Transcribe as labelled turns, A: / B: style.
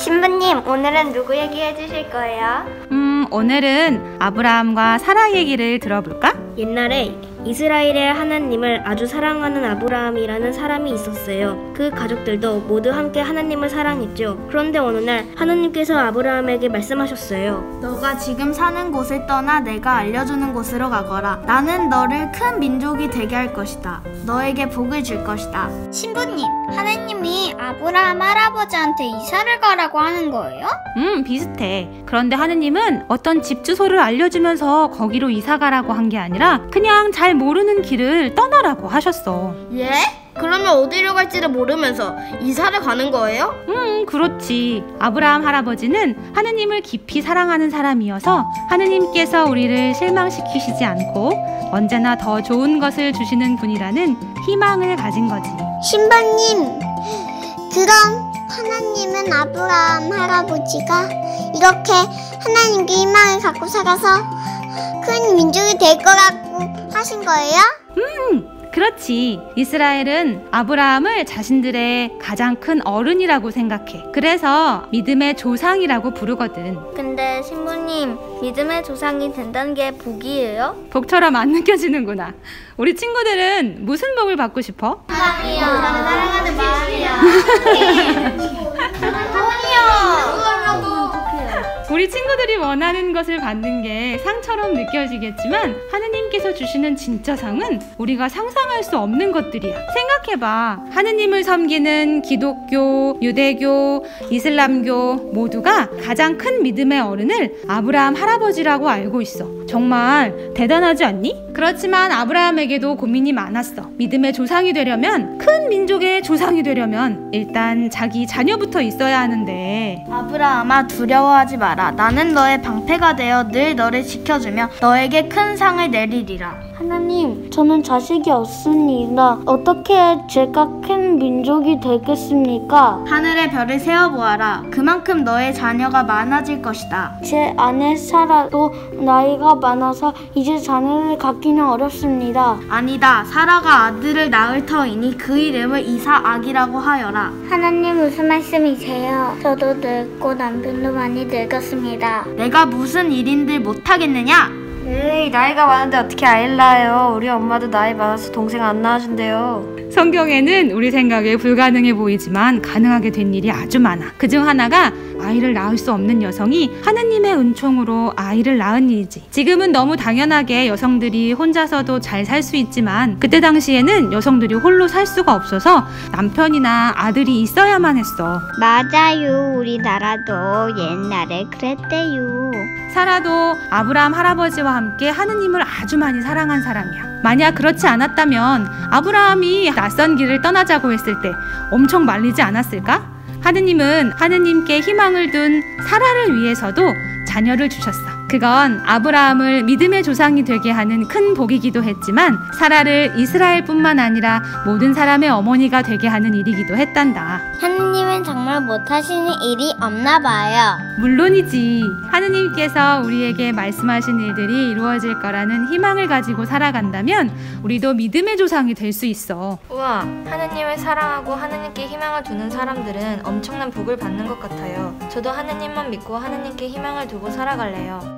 A: 신부님, 오늘은 누구 얘기해 주실 거예요?
B: 오늘은 아브라함과 사라 얘기를 들어볼까?
C: 옛날에 이스라엘의 하나님을 아주 사랑하는 아브라함이라는 사람이 있었어요. 그 가족들도 모두 함께 하나님을 사랑했죠. 그런데 어느 날 하나님께서 아브라함에게 말씀하셨어요.
D: 너가 지금 사는 곳을 떠나 내가 알려주는 곳으로 가거라. 나는 너를 큰 민족이 되게 할 것이다. 너에게 복을 줄 것이다.
A: 신부님, 하나님이 아브라함 할아버지한테 이사를 가라고 하는 거예요?
B: 비슷해. 그런데 하느님은 어떤 집 주소를 알려주면서 거기로 이사 가라고 한 게 아니라 그냥 잘 모르는 길을 떠나라고 하셨어.
C: 예? 그러면 어디로 갈지를 모르면서 이사를 가는 거예요?
B: 그렇지. 아브라함 할아버지는 하느님을 깊이 사랑하는 사람이어서 하느님께서 우리를 실망시키시지 않고 언제나 더 좋은 것을 주시는 분이라는 희망을 가진 거지.
A: 신부님, 그럼 하나님은 아브라함 할아버지가 이렇게 하나님께 희망을 갖고 살아서 큰 민족이 될 거라고 하신 거예요?
B: 그렇지. 이스라엘은 아브라함을 자신들의 가장 큰 어른이라고 생각해. 그래서 믿음의 조상이라고 부르거든.
A: 근데 신부님, 믿음의 조상이 된다는 게 복이에요?
B: 복처럼 안 느껴지는구나. 우리 친구들은 무슨 복을 받고 싶어?
A: 사랑이요. 사랑하는 마음이요. 돈이요.
B: 우리 친구들이 원하는 것을 받는 게 상처럼 느껴지겠지만 하느님께서 주시는 진짜 상은 우리가 상상할 수 없는 것들이야. 생각해봐. 하느님을 섬기는 기독교, 유대교, 이슬람교 모두가 가장 큰 믿음의 어른을 아브라함 할아버지라고 알고 있어. 정말 대단하지 않니? 그렇지만 아브라함에게도 고민이 많았어. 믿음의 조상이 되려면, 큰 민족의 조상이 되려면 일단 자기 자녀부터 있어야 하는데.
D: 아브라함아, 두려워하지 마라. 나는 너의 방패가 되어 늘 너를 지켜주며 너에게 큰 상을 내리리라.
E: 하나님, 저는 자식이 없습니다. 어떻게 제가 큰 민족이 되겠습니까?
D: 하늘의 별을 세어보아라. 그만큼 너의 자녀가 많아질 것이다.
E: 제 아내 사라도 나이가 많아서 이제 자녀를 갖기는 어렵습니다.
D: 아니다. 사라가 아들을 낳을 터이니 그 이름을 이사악이라고 하여라.
A: 하나님, 무슨 말씀이세요? 저도 늙고 남편도 많이 늙었습니다.
D: 내가 무슨 일인들 못하겠느냐?
C: 에이, 나이가 많은데 어떻게 아이를 낳아요? 우리 엄마도 나이 많아서 동생 안 낳아준대요.
B: 성경에는 우리 생각에 불가능해 보이지만 가능하게 된 일이 아주 많아. 그중 하나가 아이를 낳을 수 없는 여성이 하느님의 은총으로 아이를 낳은 일이지. 지금은 너무 당연하게 여성들이 혼자서도 잘 살 수 있지만 그때 당시에는 여성들이 홀로 살 수가 없어서 남편이나 아들이 있어야만 했어.
A: 맞아요. 우리나라도 옛날에 그랬대요.
B: 사라도 아브라함 할아버지와 함께 하느님을 아주 많이 사랑한 사람이야. 만약 그렇지 않았다면 아브라함이 낯선 길을 떠나자고 했을 때 엄청 말리지 않았을까? 하느님은 하느님께 희망을 둔 사라를 위해서도 자녀를 주셨어. 그건 아브라함을 믿음의 조상이 되게 하는 큰 복이기도 했지만 사라를 이스라엘뿐만 아니라 모든 사람의 어머니가 되게 하는 일이기도 했단다.
A: 하느님은 정말 못하시는 일이 없나 봐요.
B: 물론이지. 하느님께서 우리에게 말씀하신 일들이 이루어질 거라는 희망을 가지고 살아간다면 우리도 믿음의 조상이 될 수 있어.
C: 우와, 하느님을 사랑하고 하느님께 희망을 두는 사람들은 엄청난 복을 받는 것 같아요. 저도 하느님만 믿고 하느님께 희망을 두고 살아갈래요.